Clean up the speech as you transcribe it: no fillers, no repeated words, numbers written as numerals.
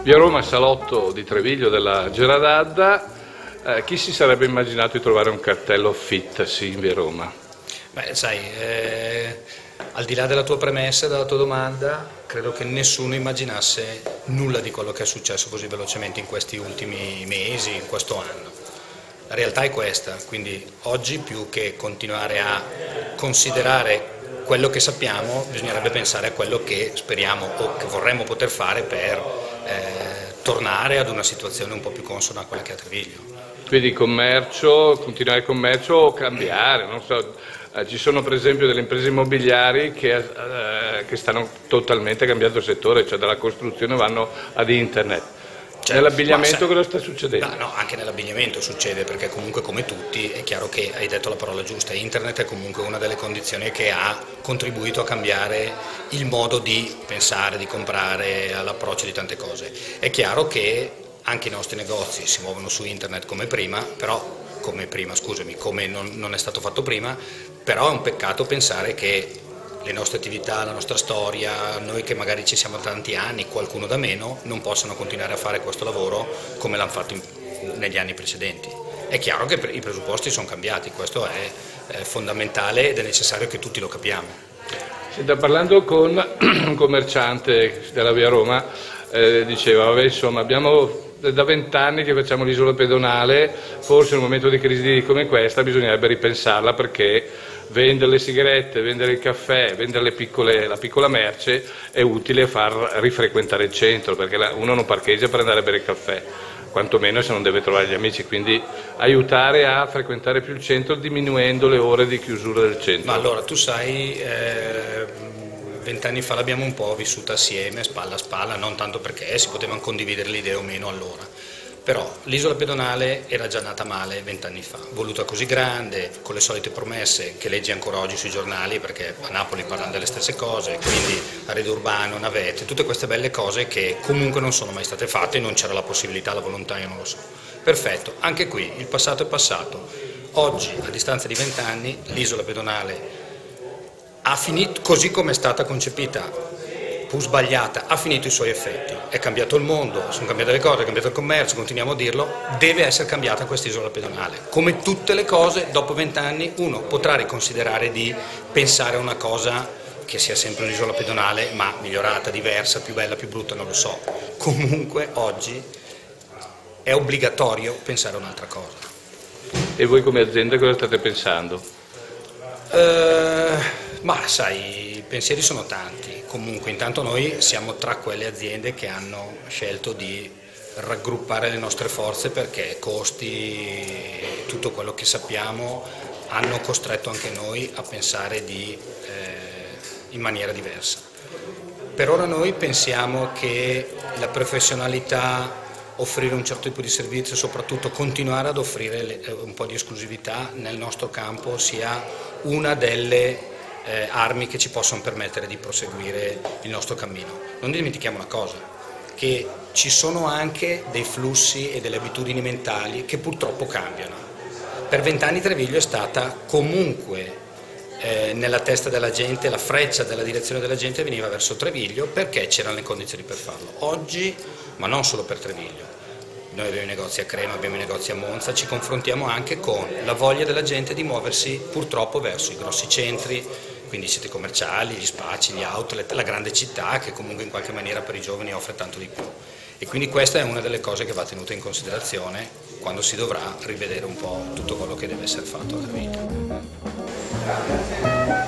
Via Roma, salotto di Treviglio della Geradadda. Chi si sarebbe immaginato di trovare un cartello Fittasi in Via Roma? Beh, sai, al di là della tua premessa e della tua domanda, credo che nessuno immaginasse nulla di quello che è successo così velocemente in questi ultimi mesi, in questo anno. La realtà è questa, quindi oggi più che continuare a considerare quello che sappiamo, bisognerebbe pensare a quello che speriamo o che vorremmo poter fare per tornare ad una situazione un po' più consona a quella che è a Treviglio. Quindi commercio, continuare il commercio o cambiare, non so. Ci sono per esempio delle imprese immobiliari che stanno totalmente cambiando il settore, cioè dalla costruzione vanno ad internet. Nell'abbigliamento cosa sta succedendo? No, anche nell'abbigliamento succede, perché comunque come tutti è chiaro che hai detto la parola giusta, internet è comunque una delle condizioni che ha contribuito a cambiare il modo di pensare, di comprare, all'approccio di tante cose. È chiaro che anche i nostri negozi si muovono su internet come prima, come non è stato fatto prima, però è un peccato pensare che le nostre attività, la nostra storia, noi che magari ci siamo da tanti anni, qualcuno da meno, non possano continuare a fare questo lavoro come l'hanno fatto negli anni precedenti. È chiaro che i presupposti sono cambiati, questo è fondamentale ed è necessario che tutti lo capiamo. Senta, parlando con un commerciante della Via Roma, diceva, vabbè, insomma, abbiamo da 20 anni che facciamo l'isola pedonale, forse in un momento di crisi come questa bisognerebbe ripensarla, perché vendere le sigarette, vendere il caffè, vendere la piccola merce è utile far rifrequentare il centro, perché uno non parcheggia per andare a bere il caffè, quantomeno se non deve trovare gli amici, quindi aiutare a frequentare più il centro diminuendo le ore di chiusura del centro. Ma allora, tu sai, 20 anni fa l'abbiamo un po' vissuta assieme, spalla a spalla, non tanto perché si potevano condividere le idee o meno allora. Però l'isola pedonale era già nata male 20 anni fa, voluta così grande, con le solite promesse che leggi ancora oggi sui giornali, perché a Napoli parlano delle stesse cose, quindi arredo urbano, navette, tutte queste belle cose che comunque non sono mai state fatte, non c'era la possibilità, la volontà, io non lo so. Perfetto, anche qui il passato è passato. Oggi, a distanza di 20 anni, l'isola pedonale ha finito, così come è stata concepita, fu sbagliata, ha finito i suoi effetti, è cambiato il mondo, sono cambiate le cose, è cambiato il commercio, continuiamo a dirlo, deve essere cambiata questa isola pedonale. Come tutte le cose, dopo 20 anni uno potrà riconsiderare di pensare a una cosa che sia sempre un'isola pedonale, ma migliorata, diversa, più bella, più brutta, non lo so. Comunque oggi è obbligatorio pensare a un'altra cosa. E voi come azienda cosa state pensando? Ma sai, i pensieri sono tanti. Comunque intanto noi siamo tra quelle aziende che hanno scelto di raggruppare le nostre forze, perché costi e tutto quello che sappiamo hanno costretto anche noi a pensare in maniera diversa. Per ora noi pensiamo che la professionalità, offrire un certo tipo di servizio e soprattutto continuare ad offrire un po' di esclusività nel nostro campo sia una delle armi che ci possono permettere di proseguire il nostro cammino. Non dimentichiamo una cosa, che ci sono anche dei flussi e delle abitudini mentali che purtroppo cambiano. Per 20 anni Treviglio è stata comunque nella testa della gente, la freccia della direzione della gente veniva verso Treviglio perché c'erano le condizioni per farlo. Oggi, ma non solo per Treviglio, noi abbiamo i negozi a Crema, abbiamo i negozi a Monza, ci confrontiamo anche con la voglia della gente di muoversi purtroppo verso i grossi centri, quindi i siti commerciali, gli spazi, gli outlet, la grande città che comunque in qualche maniera per i giovani offre tanto di più. E quindi questa è una delle cose che va tenuta in considerazione quando si dovrà rivedere un po' tutto quello che deve essere fatto a Treviglio.